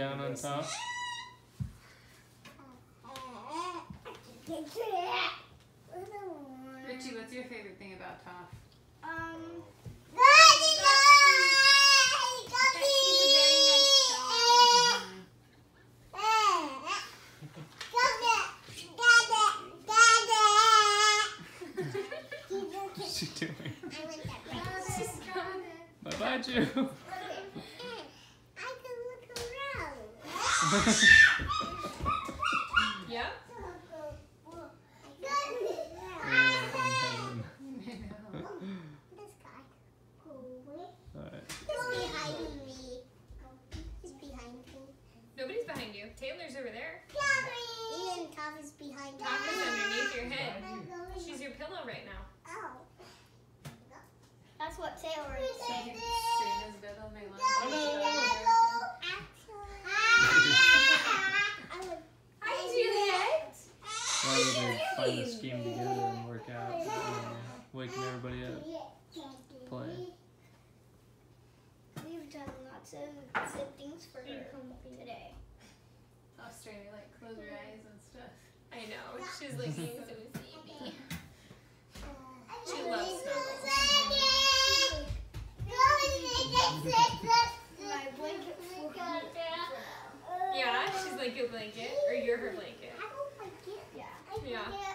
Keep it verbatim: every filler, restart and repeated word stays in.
down on top. Richie, what's your favorite thing about Toph? Um, What's she doing? I Bye bye, Ju. I can look around. Yeah? This guy. Alright. He's behind me. He's behind me. Nobody's behind you. Taylor's over there. Ian, Toph is behind Toph is me. underneath your head. She's your pillow right now. Oh. That's what Taylor is saying. Serena's bed all night long. Hi, Juliet. Why did they find a scheme together and work out? You know, waking everybody up. Play. We've done lots of good things for her today. Australia, like, close your eyes and stuff. I know. She's looking so sleepy. She loves snuggles. My blanket for her. Yeah, she's like your blanket, or you're her blanket. I don't like it. Yeah. Yeah.